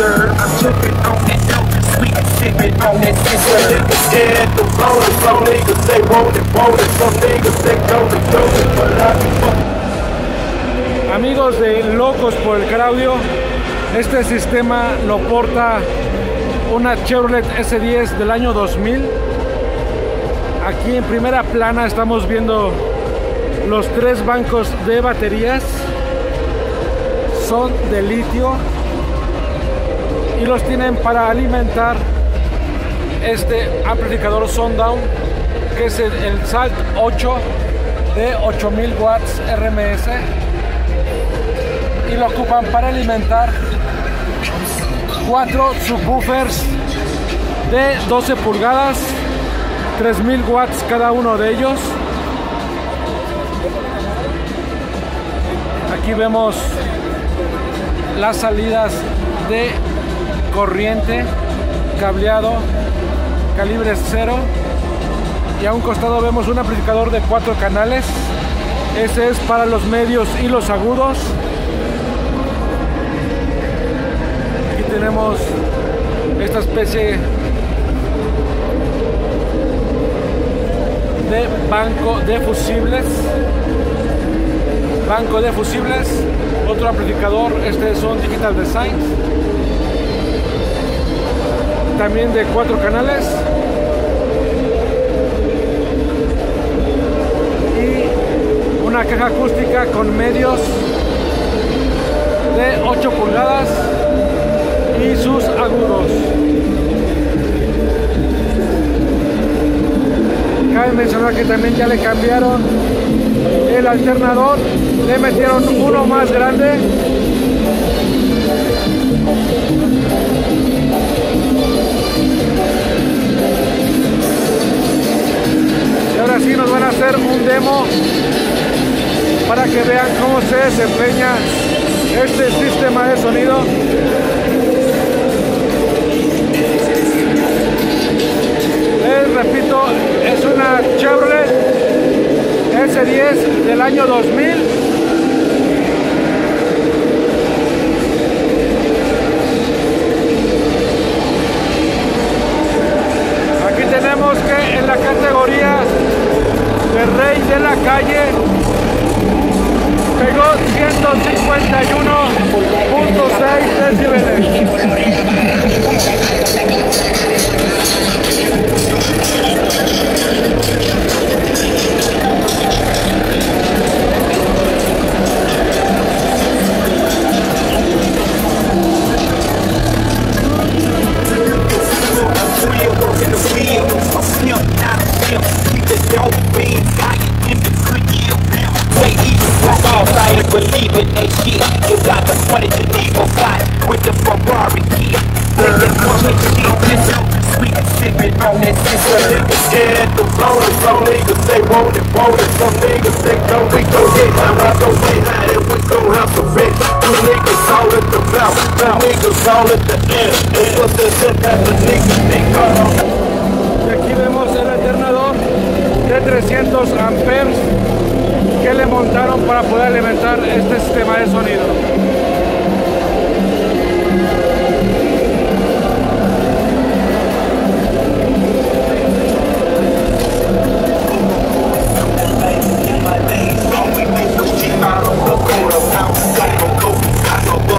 sir. I'm tripping on that dope, sweet, sipping on that sister. Niggas scared the rollers, some niggas they want it, some niggas they don't it, but I be fucking. Amigos de Locos por el Claudio, este sistema lo porta una Chevrolet S10 del año 2000. Aquí en primera plana estamos viendo los 3 bancos de baterías. Son de litio y los tienen para alimentar este amplificador Sundown, que es el Salt 8 de 8000 watts RMS, y lo ocupan para alimentar 4 subwoofers de 12 pulgadas, 3000 watts cada uno de ellos. Aquí vemos las salidas de corriente, cableado, calibre 0, y a un costado vemos un amplificador de 4 canales. Ese es para los medios y los agudos. Aquí tenemos esta especie de banco de fusibles, otro amplificador. Este son Digital Design, también de 4 canales, y una caja acústica con medios de 8 pulgadas y sus agudos. Cabe mencionar que también ya le cambiaron el alternador, le metieron uno más grande. Y ahora sí nos van a hacer un demo para que vean cómo se desempeña este sistema de sonido. Les repito, es una Chevrolet S10 del año 2000. Aquí tenemos que en la categoría de Rey de la Calle pegó 151.6 decibeles. Believe in that shit. You got the money to leave a fight with the Ferrari kid. They just wanna see this out, sweet sipping on that sister. Niggas scared the rollers, some niggas they want it, some niggas they don't. We gon' get high, I gon' get high, and we gon' have some rich. You niggas all at the mouth, now niggas all at the end. And what the shit that the niggas think of. Y aquí vemos el alternador de 300 amperes que le montaron para poder alimentar este sistema de sonido.